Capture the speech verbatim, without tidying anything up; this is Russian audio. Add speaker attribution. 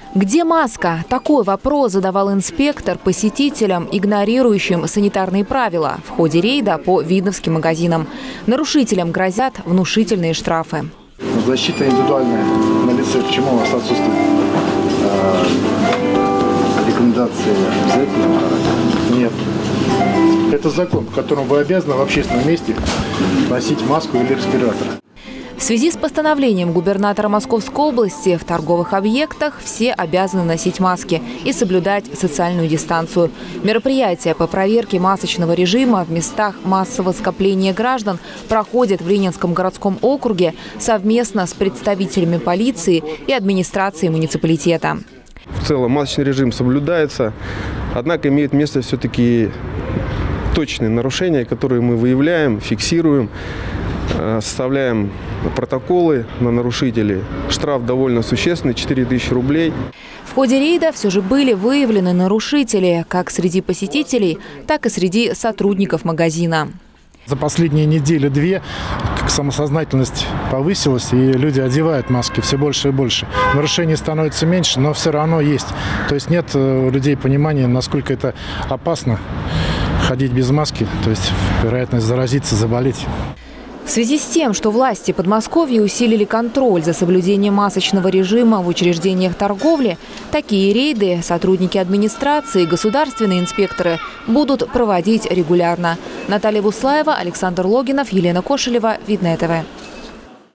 Speaker 1: Где маска? Такой вопрос задавал инспектор посетителям, игнорирующим санитарные правила в ходе рейда по видновским магазинам. Нарушителям грозят внушительные штрафы.
Speaker 2: Защита индивидуальная на лице. Почему у вас отсутствует э, рекомендации обязательно? Нет. Это закон, по которому вы обязаны в общественном месте носить маску или респиратор.
Speaker 1: В связи с постановлением губернатора Московской области в торговых объектах все обязаны носить маски и соблюдать социальную дистанцию. Мероприятия по проверке масочного режима в местах массового скопления граждан проходят в Ленинском городском округе совместно с представителями полиции и администрацией муниципалитета.
Speaker 3: В целом масочный режим соблюдается, однако имеет место все-таки точные нарушения, которые мы выявляем, фиксируем, составляем протоколы на нарушителей. Штраф довольно существенный – четыре тысячи рублей.
Speaker 1: В ходе рейда все же были выявлены нарушители как среди посетителей, так и среди сотрудников магазина.
Speaker 2: За последние недели-две самосознательность повысилась, и люди одевают маски все больше и больше. Нарушений становится меньше, но все равно есть. То есть нет у людей понимания, насколько это опасно ходить без маски, то есть вероятность заразиться, заболеть.
Speaker 1: В связи с тем, что власти Подмосковья усилили контроль за соблюдением масочного режима в учреждениях торговли, такие рейды сотрудники администрации и государственные инспекторы будут проводить регулярно. Наталья Буслаева, Александр Логинов, Елена Кошелева, Видное ТВ.